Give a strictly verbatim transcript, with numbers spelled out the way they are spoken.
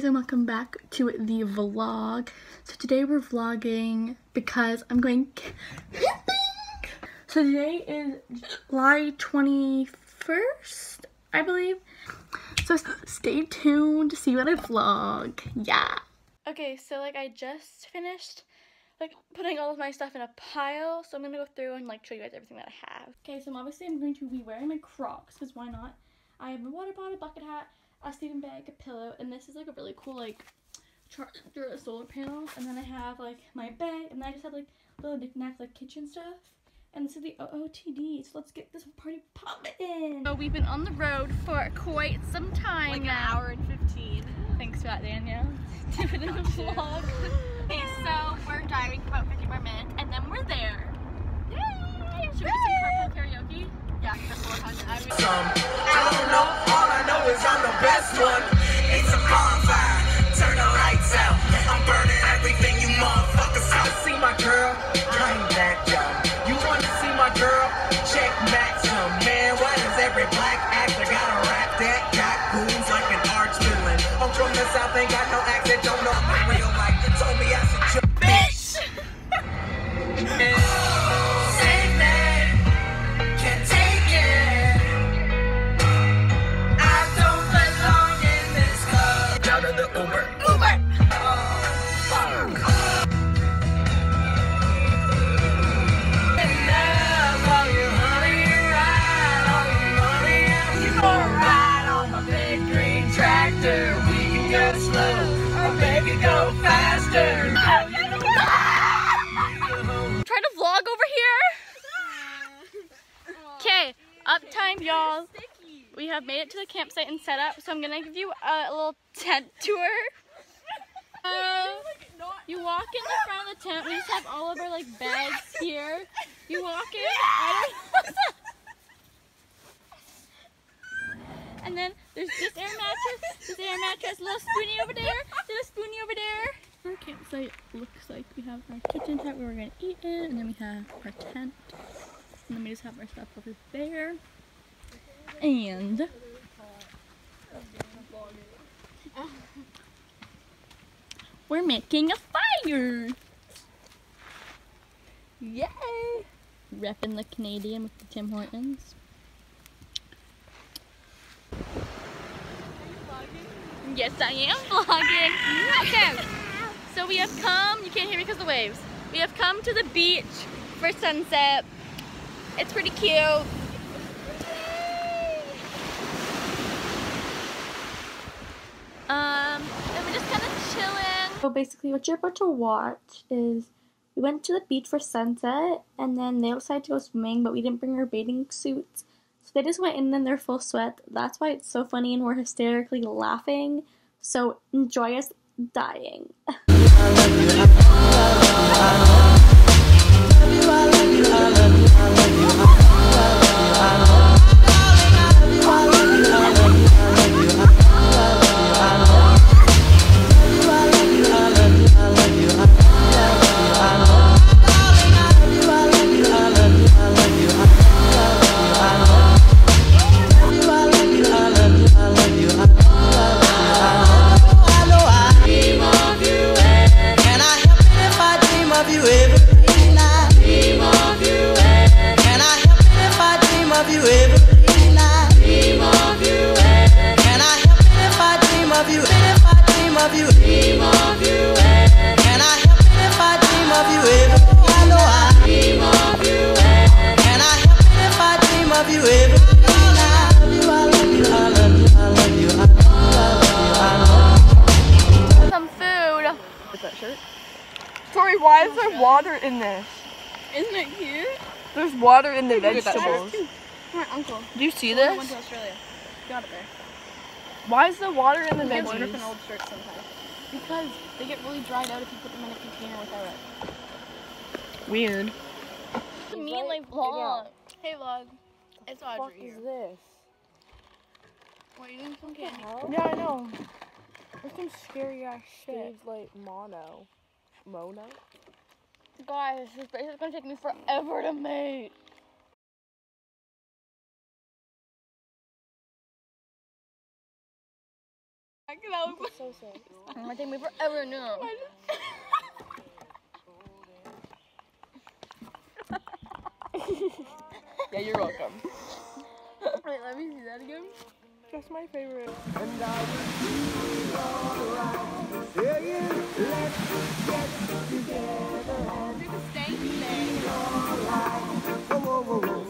and welcome back to the vlog. So today we're vlogging because I'm going camping. So today is July twenty-first, I believe. So stay tuned to see what I vlog. Yeah. Okay, so like I just finished like putting all of my stuff in a pile, so I'm gonna go through and like show you guys everything that I have. Okay, so obviously I'm going to be wearing my Crocs because why not? I have a water bottle, bucket hat, a sleeping bag, a pillow, and this is like a really cool like charger solar panel. And then I have like my bag, and then I just have like little knickknacks like kitchen stuff. And this is the O O T D, so let's get this party poppin'. So we've been on the road for quite some time like now. an hour and fifteen. Thanks for that, Danielle. Keep it in the vlog. Okay, so we're driving for about fifty more minutes, and then we're there. Yay! Should we do some carpool karaoke? Yeah, that's what we're I mean, Some, I don't know, all I know is I'm the best one. It's a bonfire, turn the lights out. I'm burning everything you motherfuckers out. See my girl, I ain't that dumb. You want to see my girl? Check Maxim. Man, why does every black actor gotta rap that? Got goons like an arch villain. I'm from the south, ain't got no accent, don't know my real life. They told me I should jump. Bitch! Save me, can't take it. I don't belong in this club. Out of the Uber. Uber! Oh, fuck. Go faster. Try to vlog over here. Okay, uptime, y'all. We have made it to the campsite and set up, so I'm gonna give you a little tent tour. Uh, you walk in the front of the tent. We just have all of our like bags here. You walk in. I don't know. And then there's this air mattress, this air mattress, little spoonie over there, little spoonie over there. Our campsite looks like we have our kitchen tent where we're gonna eat in, and then we have our tent, and then we just have our stuff over there. And we're making a fire. Yay! Repping the Canadian with the Tim Hortons. Yes, I am vlogging. Okay, so we have come, you can't hear me because of the waves. We have come to the beach for sunset. It's pretty cute. Um, and we're just kind of chilling. So basically what you're about to watch is we went to the beach for sunset, and then they decided to go swimming, but we didn't bring our bathing suits. So they just went in in their full sweat. That's why it's so funny and we're hysterically laughing. So enjoy us dying. Tori, why is there water in this? Isn't it cute? There's water in the vegetables. My uncle. Do you see I this? went to Australia. Got it there. Why is there water in the They veggies? rip an old shirt sometimes. Because they get really dried out if you put them in a container without it. Weird. Me like vlog. Hey vlog. It's Audrey What here. is this? What, you doing some candy? Yeah, I know. There's some scary ass shit. Steve's like mono. Mono? Guys, this base is gonna take me forever to make. It's so sick. It might take me forever now. Yeah, you're welcome. Wait, let me see that again. That's my favorite. And I will be alright. Yeah, yeah, let's get together and Do the stank thing. alright. Whoa, whoa, whoa, whoa.